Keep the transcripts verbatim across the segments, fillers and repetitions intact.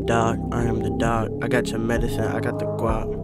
dog, I am the dog. I got your medicine, I got the guap.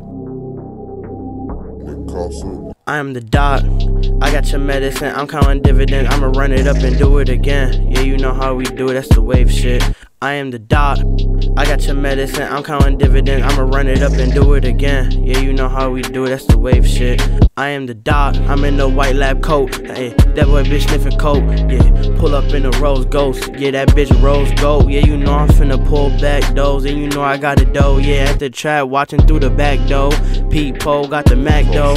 I am the dog, I got your medicine, I'm counting dividends, I'ma run it up and do it again. Yeah, you know how we do it, that's the wave shit. I am the dog, I got your medicine, I'm counting dividends, I'ma run it up and do it again. Yeah, you know how we do it, that's the wave shit. I am the dog, I'm in the white lab coat. Hey, that boy bitch sniffing coke. Yeah, pull up in a rose ghost. Yeah, that bitch rose gold. Yeah, you know I'm finna pull back doors, and you know I got a dough. Yeah, at the trap watching through the back door. Pete Pole got the Mac though.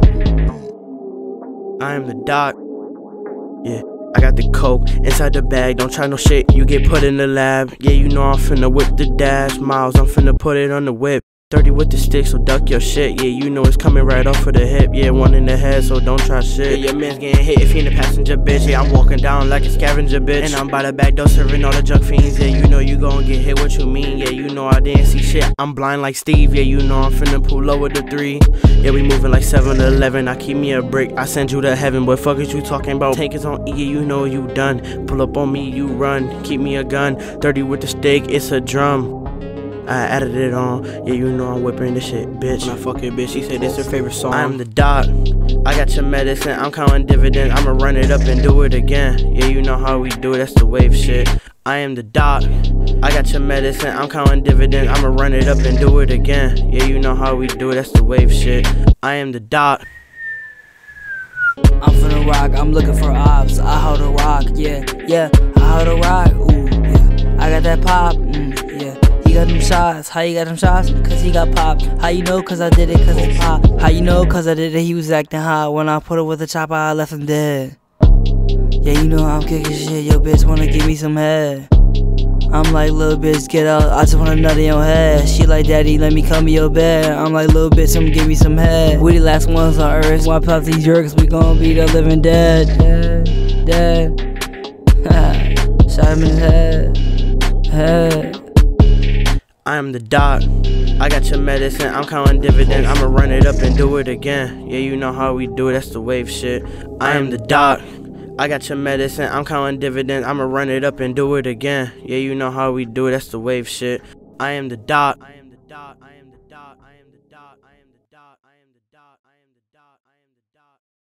I am the dog. Yeah, I got the coke inside the bag. Don't try no shit, you get put in the lab. Yeah, you know I'm finna whip the dash. Miles, I'm finna put it on the whip. thirty with the stick, so duck your shit. Yeah, you know it's coming right off of the hip. Yeah, one in the head, so don't try shit. Yeah, your man's getting hit if he in the passenger, bitch. Yeah, I'm walking down like a scavenger, bitch. And I'm by the back door serving all the junk fiends. Yeah, you know you gon' get hit, what you mean? Yeah, you know I didn't see shit, I'm blind like Steve. Yeah, you know I'm finna pull low with the three. Yeah, we moving like seven eleven. I keep me a brick, I send you to heaven. Boy, fuck is you talking about? Tank is on E, yeah, you know you done. Pull up on me, you run. Keep me a gun, thirty with the stick, it's a drum. I added it on, yeah, you know I'm whipping this shit, bitch. When I fuck your bitch, she said this her favorite song. I am the dog, I got your medicine, I'm counting dividends, I'ma run it up and do it again. Yeah, you know how we do it, that's the wave shit. I am the dog, I got your medicine, I'm counting dividends, I'ma run it up and do it again. Yeah, you know how we do it, that's the wave shit. I am the dog. I'm finna rock, I'm looking for ops, I hold a rock, yeah, yeah, I hold a rock, ooh, yeah, I got that pop, mm, yeah. He got them shots, how you got them shots? Cause he got popped. How you know? Cause I did it, cause it's pop. How you know? Cause I did it, he was acting hot. When I put it with the chopper, I left him dead. Yeah, you know I'm kicking shit, yo bitch wanna give me some head. I'm like, little bitch, get out, I just wanna nut in your head. She like, daddy, let me come in your bed. I'm like, little bitch, come give me some head. We the last ones on earth, wipe out these jerks, we gon' be the living dead. Dead, dead. Shot him in his head, head. I am the dog, I got your medicine, I'm counting dividends, I'ma run it up and do it again. Yeah, you know how we do it, that's the wave shit. I am the dog, I got your medicine, I'm counting dividends, I'ma run it up and do it again. Yeah, you know how we do it, that's the wave shit. I am the dog. I am the dog.